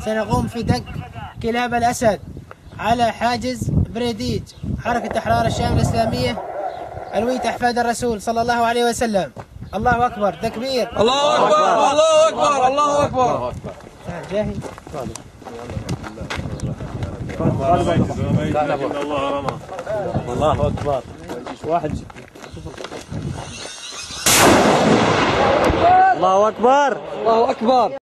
سنقوم في دك كلاب الأسد على حاجز بريديج حركة أحرار الشام الإسلامية الويت أحفاد الرسول صلى الله عليه وسلم. الله أكبر، تكبير، الله أكبر، الله أكبر، الله أكبر. جاهز. الله أكبر. واحد. الله أكبر. الله أكبر.